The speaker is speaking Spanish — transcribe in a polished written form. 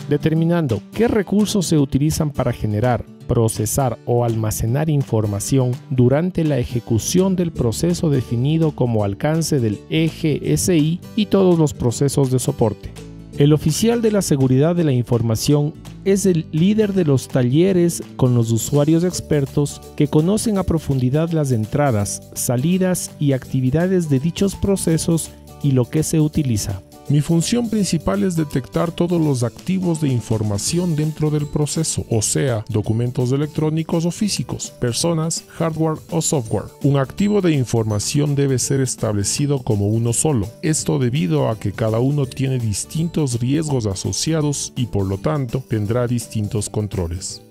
determinando qué recursos se utilizan para generar, procesar o almacenar información durante la ejecución del proceso definido como alcance del eje SI y todos los procesos de soporte. El oficial de la seguridad de la información es el líder de los talleres con los usuarios expertos que conocen a profundidad las entradas, salidas y actividades de dichos procesos y lo que se utiliza. Mi función principal es detectar todos los activos de información dentro del proceso, o sea, documentos electrónicos o físicos, personas, hardware o software. Un activo de información debe ser establecido como uno solo, esto debido a que cada uno tiene distintos riesgos asociados y por lo tanto tendrá distintos controles.